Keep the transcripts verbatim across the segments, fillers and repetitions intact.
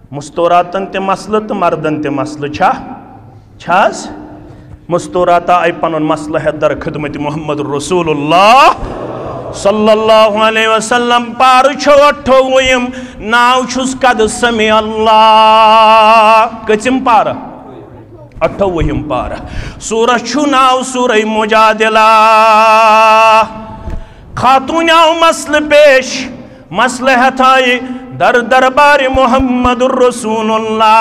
मुस्तौरातन ते मसल तो मर्दन ते मसल छा छाज मुस्तौराता आई पनुन मसल है दर खिदमत मोहम्मद रसूलुल्लाह सल्लल्लाहु अलैहि वसल्लम पार छो अठ्ठोवुम नाव छुस कद समी अल्लाह कचिम पार अठ्ठोवुम पार सूरह छु नाव सूरह मुजादिला खातून आओ मसल पेश मसलहत आई दर दरबार मोहम्मद रसूलुल्लाह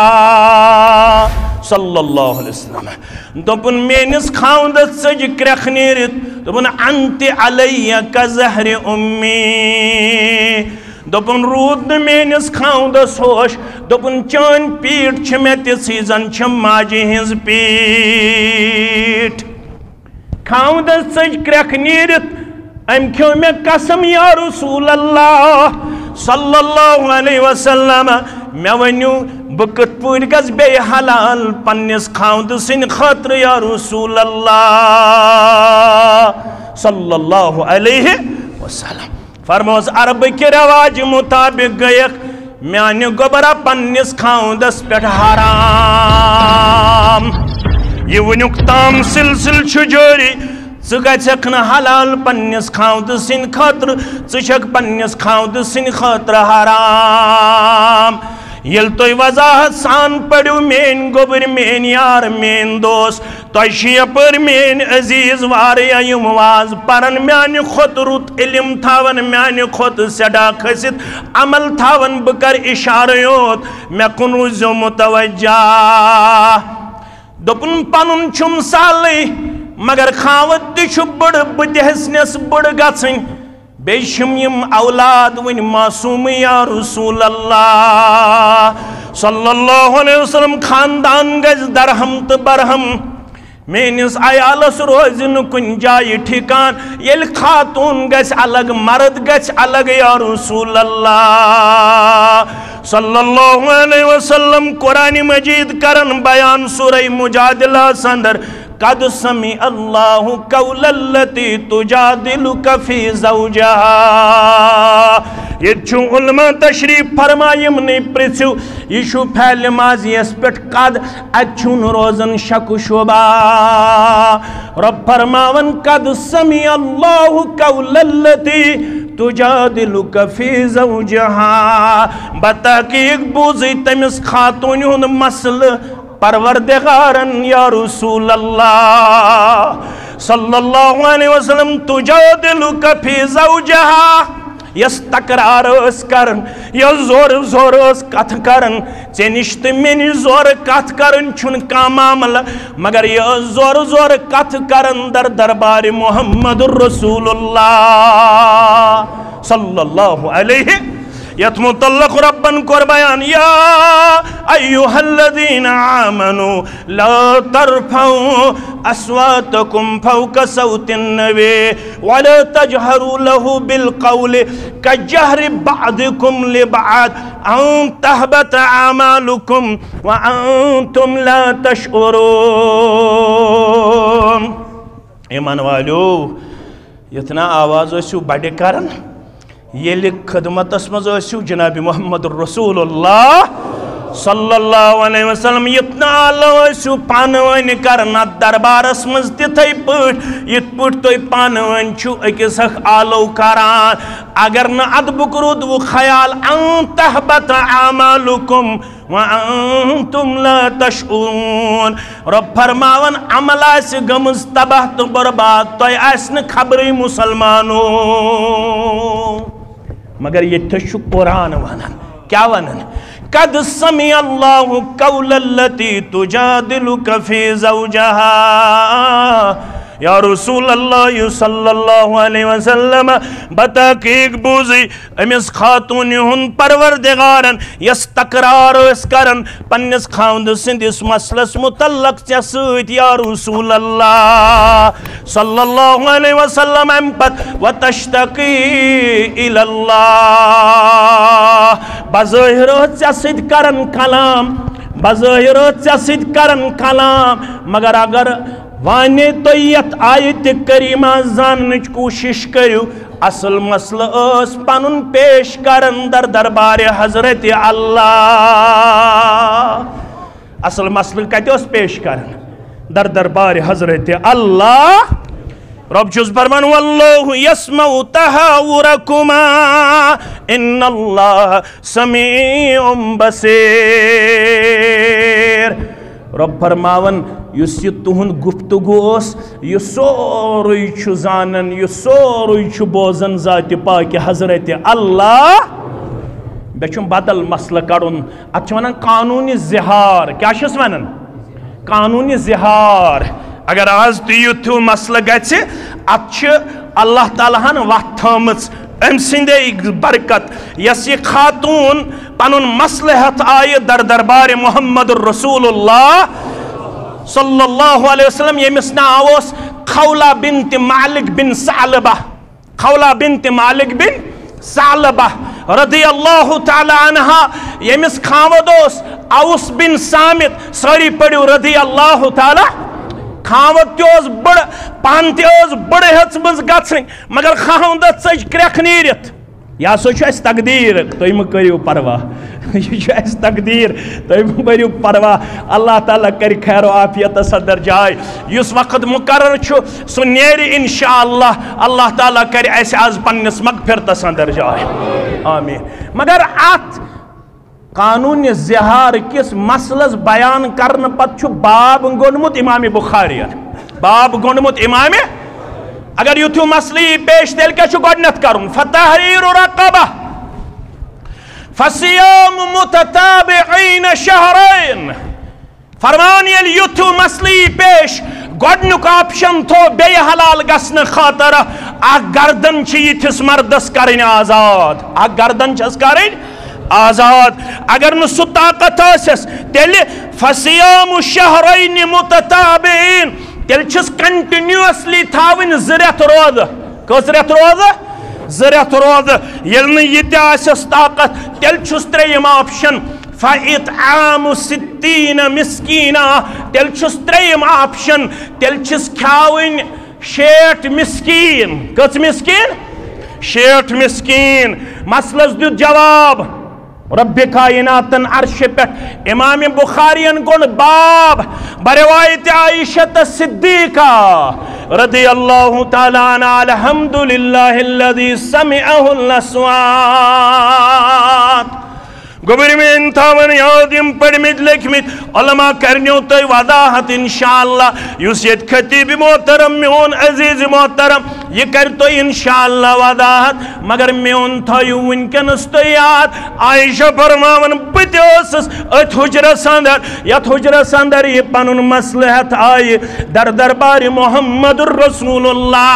सल्लल्लाहु अलैहि वसल्लम दोपन मेनिस खाउंदत सज क्रख नीरित दोपन अंति अलैया का ज़हर उम्मी दोपन रूद मेनिस खाउंदस होश दोपन चान पीठ छ मे तिसी जन छ माजी हिंज पीठ खाउंदस सज क्रख नीरित अम क्यों में कसम या रसूल अल्लाह सल्लल्लाहु अलैहि वसल्लम मे वनु बह कत पट गस बे हलाल पन्निस खाउंद सिन खतर या रसूल अल्लाह सल्लल्लाहु अलैहि वसल्लम फरमोस अरब के रवाज मुताबिक गयक म्यान गोबरा पन्निस खाउंदस पे हराम ये वनुक ताम सिलसिल छुजोरी ग हलाल पन्निस खाउद सिन खतर क पन्निस खाउद सिन खतर हराम ये तुम वजाहत सान पड़ो मेन गोबर मेन यार मेन दोस्त तुपर main Aziz Waria Yama was परन म्यान खुद रुत इल्म थावन म्यान खुद सदा खसित अमल थावन बह कर इशार योत मे कुन रूजो मुतवज्जा दोपन पनुन छुम साल मगर खावत तु बड़ बहसनस बड़ गन बेम औलाद वन मासूम या रसूल अल्लाह सल्लल्लाहु अलैहि वसल्लम खानदान गज दरहम तो बरहम मेनिस अयालस रोज कुन जाय ठिकान ये खातून गस अलग मर्द गस अलग या रसूल अल्लाह सल्लल्लाहु अलैहि वसल्लम कुरान मजीद करन बयान सूरह मुजादिला संदर कद समी अल्लाहु कौलल्लती तुजादिलुका फी ज़ौजहा ये उलमा तशरीफ फरमायम ने पृथ्व यह फैल माजियस पे कद अन रोजन शक शुबा रब फरमावन कद समी अल्लाहु कौलल्लती तुजादिलुका फी ज़ौजहा बता कि एक बूझ तमिस खातून हुन मसल परवरदिगारन या रसूल अल्लाह सल्लल्लाहु अलैहि वसल्लम तुजादिलुका फी ज़ौजहा यस तकरार करन या जोर जोर कथ करन चे निश तो मे निश जोर कथ करन छुन का मामला मगर यह जोर जोर कथ करन दर दरबार मोहम्मद रसूलुल्लाह सल्लल्लाहु अलैहि यत मुतल्लक रब्बन कोर बयान या अय्युहल्लज़ीना आमनू ला तरफऊ अस्वातकुम फौका सौतिन नबी वला तजहरू लहू बिल क़ौल कजहरि बअदिकुम लिबअद अन तहबत अमालुकुम व अंतुम ला तशउरून। ईमान वालो इतना आवाज ओसु बड़े करन ये खदमतस मजू जनाब मोहम्मद रसूलुल्लाह सल्लल्लाहु अलैहि वसल्लम इतना आलो पान वन करना दरबारस मज तिथे पट इत पट तुम पान वन अकिस आलो करान अगर न अदबुक रुदव ख्याल अन तहबत अमालुकुम व अंतुम ला तशऊरून रब फरमावन अमल आस गमज तबाह तो बर्बाद तुम आस न खबरी मुसलमानो मगर ये तशु कुरान वनन क्या वनन कद समी अल्लाहु कौलल्लती तुजादिलुका फी ज़ौजहा या रसूल अल्लाह सल्लल्लाहु अलैहि वसल्लम बता कि एक बूझी अमिस खातून हुन परवरदिगारन यस तकरार करन पन्निस खाउंद सिंदिस मसलस मुतल्लक चे सत या रसूल अल्लाह सल्लल्लाहु अलैहि वसल्लम अम पत व तश्तकी इलल्लाह बज़ाहिर चे सत करन कलाम बज़ाहिर चे सत करन कलाम मगर अगर वाने तो यत आयत करीमा जानने कोशिश करो असल मसल पनुन पेश करन दर दरबार हजरत अल्लाह असल मसल कत पेश करन दर दरबार हजरत अल्लाह रब छुस फरमान वल्लाहु यस्मउ तहावुरकुमा इन्नल्लाह समीउम बसीर रब फरमावन युस यह तुहुंद गुफ्तगू यह सोरुई छु जानन यह सोरुई छु बोजन जात पाक हजरत अल्लाह बे छुम बदल मसल कड़ुन अत वनान कानूनी जिहार क्या छस वनान कानूनी जिहार अगर आज तु युथ मसल गछ अत अल्लाह ताला हन वत थमच अम सिंदे बरकत यस यह खातून पनुन मसलहत आय दर दरबार मोहम्मद रसूलुल्लाह सल्लल्लाहु अलैहि वसल्लम यमिस नाव खौला बिन्त मालिक बिन सालबा खौला बिन्त मालिक बिन सालबा रदियल्लाहु ताला अन्हा यमिस खावद औस बिन सामित सारी पढ़ो रदियल्लाहु ताला खावत तोस बड़ पान तोस बड़ हेचमज गछन मगर खावद चज क्रख नीरित यह सो तकदीर तुम मह करियो परवाह यह तकदीर तुम मह करियो परवाह अल्लाह ताला कर खैर आफियत सदर जाय युस वक्त मुकर्रर छु सो नेरि इंशाअल्लाह अल्लाह ताला कर ऐसे आज पन्नस मगफिरत सदर जाय आमीन मगर अत कानून जिहार किस मसलस बयान करने पत बाब गोनमुत इमाम बुखारी बाब गोनमुत इमाम अगर युथ मसल पेश तेल क्या गोडनथ कर फतहरीर रक़बा फसियाम मुतताबिईन शहरैन फरमान ये युथ मसल पेश गोडनुक ऑप्शन थो बे हलाल गसन खातर आ गर्दन यिथिस मर्दस करें आजाद आ गर्दन करें आजाद अगर न सु ताकत तेल फसियाम शहरैन मुतताबिईन तेल कंटिन्यूसली थावन जरत रोद कस रेत रोद जरत रोद ये यस ताकत तेल त्रेयम ऑप्शन फ़इत्आम सित्तीन मिस्कीना तेल त्रेयम ऑप्शन तेल खावन शेठ मिस्कीन कस मिस्कीन शेठ मिस्कीन मसलस दुत जवाब रब्बे कायनातन अर्श पे इमाम बुखारियन गुण बाब बरवायत आयशा सिद्दीका रदियल्लाहु ताला अन्हा अल्हम्दुलिल्लाहिल्लज़ी समिअहुल अस्वात गोबर में इंथावन यादिम पढ़मित लिखमित उलमा करन्यो तय वदाहत इंशाअल्लाह युस यत खतीब मोहतरम मेन अजीज मोहतरम ये कर तो इंशाअल्लाह वदाहत मगर मेन थयु वनकनस तो याद आयशा फरमावन बतोस अथ हुजरस अंदर यत हुजरस अंदर ये पनुन मसलहत आय दर दरबार मोहम्मदुर रसूलुल्लाह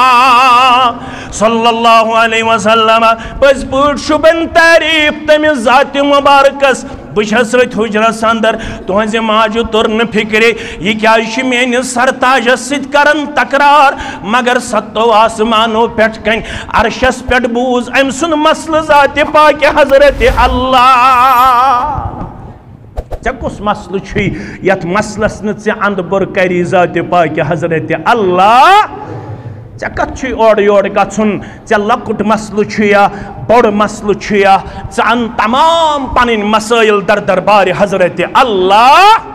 सल्लल्लाहु अलैहि वसल्लम बस पूट शुबन तारीफ तमिस जात मुबारकस बस हुजरस अंदर तुहज माजु तुर न फिक्रे यह क्या मेन सरताजस सरान तकरार मगर सत्तो आसमानो पे कन अरशस पे बूज अम सुन मसल जात पाक हजरत अल्लाह ऐ कुस मसल यथ मसलस न अंद बुर करी जात पाक हजरत अल्लाह ऐ कत ओर योर गुन ऐ लकुट मसल या बोड़ मसल या अन तमाम पन मसाइल दर दरबार हजरत अल्लाह